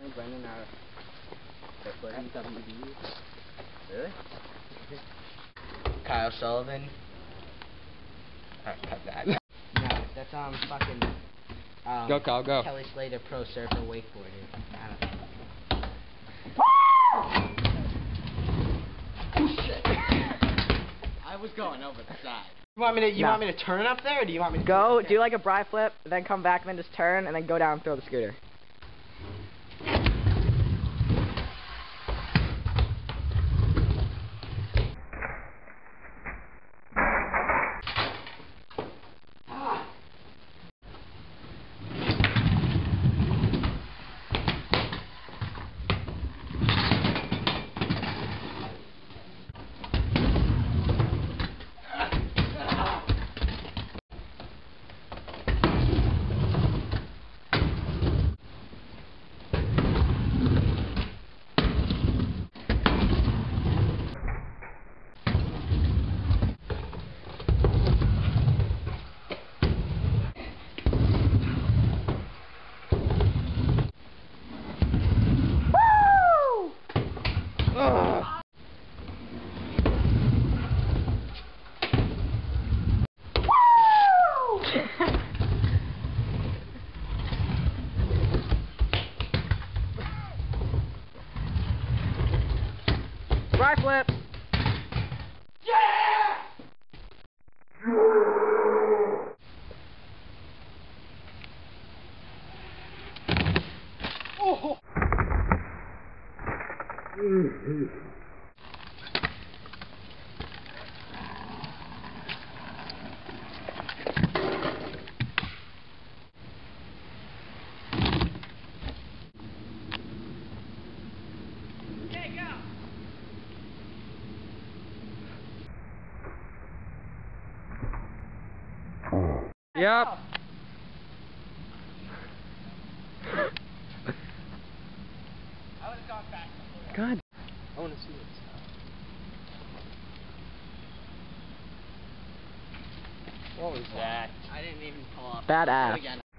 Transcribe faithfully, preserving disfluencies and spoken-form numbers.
Sullivan, Brendan are the buddy W D. Really? Kyle Sullivan. Alright, cut that. No, that's um fucking um Go Kyle, go. Kelly Slater, pro surfer, wakeboarder. I don't know. Oh shit! I was going over the side. You want me to? You No. want me to turn up there, or do you want me to Go, do like a bri flip, then come back, and then just turn, and then go down and throw the scooter. Bri flip. Yeah! Oh. Mm-hmm. Okay, go. Yep. I would have gone back. God. I want to see this. What was that? I didn't even pull up. Badass. Again.